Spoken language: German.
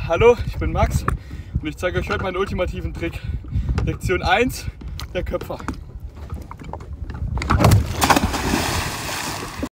Hallo, ich bin Max und ich zeige euch heute meinen ultimativen Trick. Lektion 1, der Köpfer.